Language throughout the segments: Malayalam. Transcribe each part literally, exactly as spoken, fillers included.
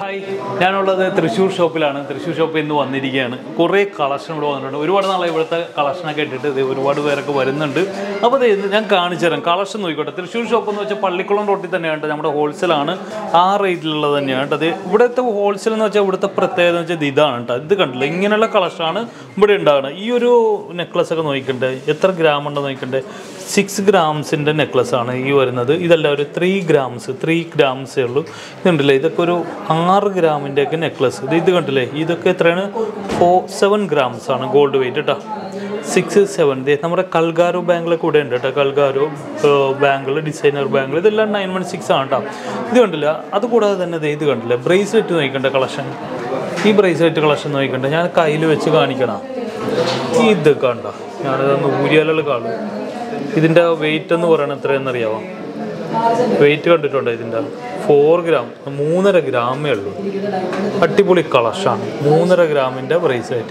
Hi, I am at the Thrissur shop. Thrissur shop is one of the Kore collection. We have a collection of collection. Now, I am collection of Thrissur shop is a Palluruthy wholesale. Our rate is wholesale collection. six grams in the necklace. This is three grams. three grams. This is six gram in the necklace. This is seven grams gold weight. six seven. This is Kalgaru bangle. Kalgaru bangle, designer bangle. This is nine one six. This is a bracelet collection. This bracelet collection. I this is the weight and the weight is four grams, three grams. Attipuli collection, three grams in the bracelet.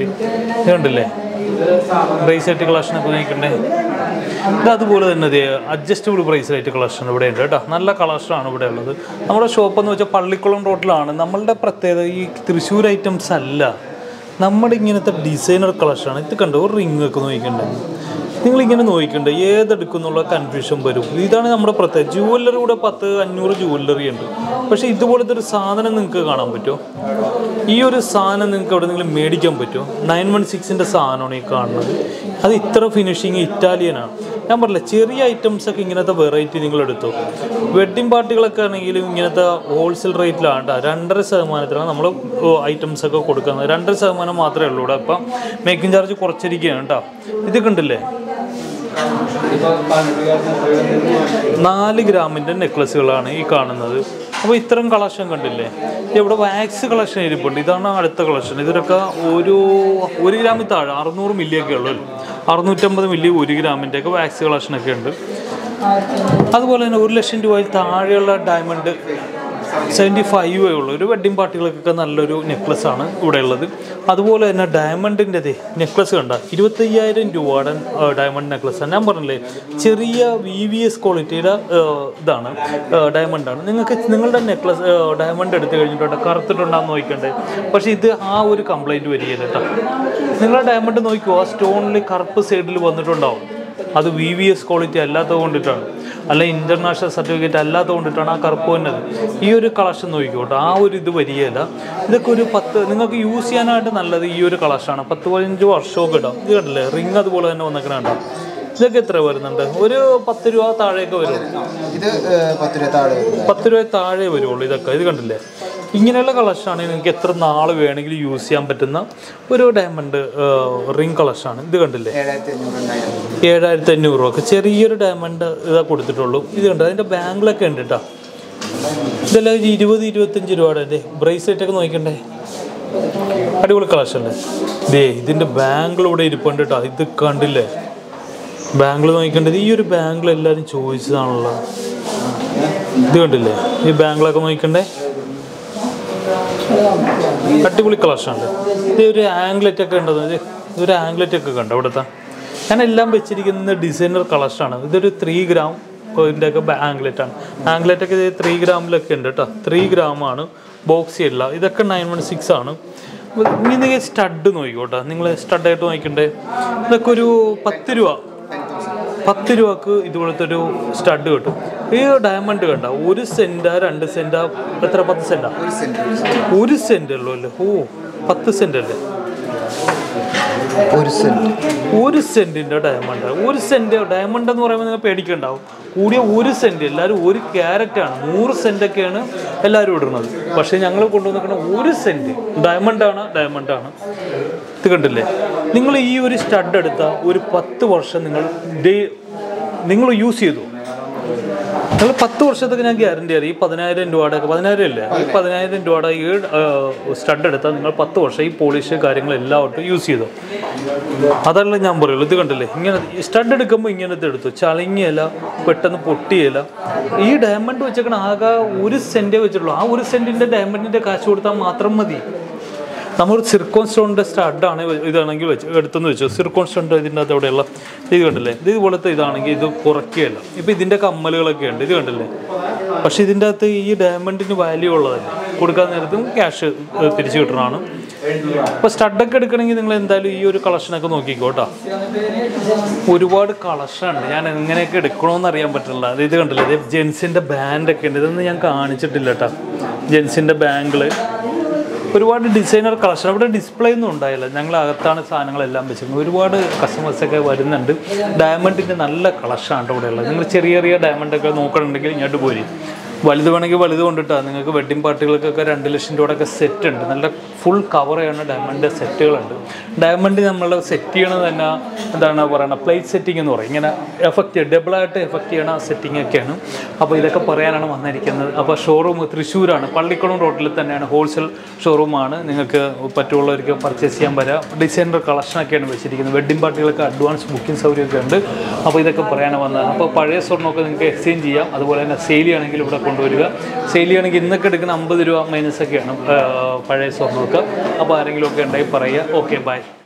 Bracelet collection. That is adjustable bracelet collection. Nalla collection. Our shop is a Palluruthy road. We have Thrissur items. We have a designer collection. We have a ring. You can know this confusion. This is our jewellery. Jewellery. But this is a saana. This is a saana made nine one six in the saana. That is finishing Italian. Number cherry items are the variety. Wedding party is wholesale rate. Items are making charge four grams in necklace. This is a collection. This is a wax collection. This is a collection. This is one gram six hundred million. six hundred million one gram in wax collection. That's why one lakh rupees diamond seventy-five a wedding party necklace. That's why a diamond necklace twenty-five thousand diamond necklace. Number V V S quality diamond. You necklace diamond but this is a complaint. You diamond stone carp side. That is V V S quality. All international certificate. All this is collection. This is use this collection. This is ring. This is ten rupees. This is a collection. Use this diamond ring collection. This is seven thousand five hundred. This is a diamond. This is a bangle. This is twenty-five bracelet. This is collection. This is a bangle. This is bangle. This is a bangle. Choice. This is bangle. Attipuli collection. This is an anglet. This is an anglet. And I designer collection. This is three grams. Anglet. Anglet is three grams. three grams. Box. This is nine one six. This is stud. This is stud. This is ten rupees is stud. This is diamond. one cent, two cent, ten cent. one cent. Oh, ten cent. one cent. one cent in the diamond. one cent diamond is a pedicant. one cent is one carat. one cent is but she one cent. Diamond is diamond. You use stud you use it. ten guarantee this fifteen started ten polish use it. That's number. Started to challenge this diamond which one cent one cent in the diamond in the cash matramadi. We circumstone start down with a circumstance in the Odella. This is what the Korakela. If it didn't come Malay again, but she didn't have the diamond in value. കൊടുക്കാൻ നേരത്തും ക്യാഷ് തിരിച്ചു കിട്ടണതാണ്. അപ്പോൾ സ്റ്റഡൊക്കെ എടുക്കണമെങ്കിൽ നിങ്ങൾ എന്തായാലും ഈ ഒരു കളക്ഷനൊക്കെ നോക്കിക്കോട്ടോ. ഒരുപാട് കളക്ഷനുണ്ട്. ഞാൻ എങ്ങനെയൊക്കെ എടുക്കണമെന്ന് അറിയാൻ പറ്റില്ല. അത് ഇത് കണ്ടില്ല, ഇത് ജെൻസിൻ്റെ ബാൻഡൊക്കെ ഉണ്ട്. ഇതൊന്നും ഞാൻ കാണിച്ചിട്ടില്ല കേട്ടോ. ജെൻസിൻ്റെ ബാങ്കിൾ ഒരുപാട് ഡിസൈനർ കളക്ഷൻ. അവിടെ ഡിസ്പ്ലേ ഒന്നും ഉണ്ടായില്ല, ഞങ്ങൾ അകത്താണ് സാധനങ്ങളെല്ലാം വെച്ചിരുന്നത്. ഒരുപാട് കസ്റ്റമേഴ്സൊക്കെ വരുന്നുണ്ട്. ഡയമണ്ടിൻ്റെ നല്ല കളക്ഷനാണ് ഇവിടെ ഉള്ളത്. നിങ്ങൾ ചെറിയ ചെറിയ ഡയമണ്ടൊക്കെ നോക്കണമെങ്കിൽ ഇങ്ങോട്ട് പോരി. വലുത് വേണമെങ്കിൽ വലുത് കൊണ്ടിട്ടാണ്. നിങ്ങൾക്ക് വെഡ്ഡിങ് പാർട്ടികൾക്കൊക്കെ രണ്ട് ലക്ഷം രൂപയുടെ സെറ്റ് ഉണ്ട്. നല്ല ഫുൾ കവർ ചെയ്യുന്ന ഡയമണ്ട് സെറ്റുകളുണ്ട്. ഡയമണ്ട് നമ്മൾ സെറ്റ് ചെയ്യണത് തന്നെ എന്താണ് പറയുന്നത്, പ്ലേറ്റ് സെറ്റിംഗ് എന്ന് പറയും. ഇങ്ങനെ എഫക്റ്റ് ഡബിളായിട്ട് എഫക്റ്റ് ചെയ്യണ സെറ്റിംഗ് ഒക്കെയാണ്. അപ്പോൾ ഇതൊക്കെ പറയാനാണ് വന്നിരിക്കുന്നത്. അപ്പോൾ ഷോറൂം തൃശ്ശൂരാണ്, പള്ളിക്കുളം റോഡിൽ തന്നെയാണ്. ഹോൾസെയിൽ ഷോറൂമാണ്. നിങ്ങൾക്ക് പറ്റുള്ളവർക്ക് പർച്ചേസ് ചെയ്യാൻ വരാം. ഡിസൈനർ കളക്ഷനൊക്കെയാണ് വെച്ചിരിക്കുന്നത്. വെഡ്ഡിങ് പാർട്ടികൾക്ക് അഡ്വാൻസ് ബുക്കിംഗ് സൗകര്യമൊക്കെ ഉണ്ട്. അപ്പോൾ ഇതൊക്കെ പറയാനാണ് വന്നത്. അപ്പോൾ പഴയ സ്വർണ്ണമൊക്കെ നിങ്ങൾക്ക് എക്സ്ചേഞ്ച് ചെയ്യാം. അതുപോലെ തന്നെ സെയിൽ ചെയ്യണമെങ്കിൽ ഇവിടെ കൊണ്ടുവരിക. സെയിൽ ചെയ്യണമെങ്കിൽ ഇന്നൊക്കെ എടുക്കുന്ന അമ്പത് രൂപ മൈനസൊക്കെയാണ് പഴയ സ്വർണ്ണമൊക്കെ. അപ്പോൾ ആരെങ്കിലും ഒക്കെ ഉണ്ടെങ്കിൽ പറയുക. Okay, by.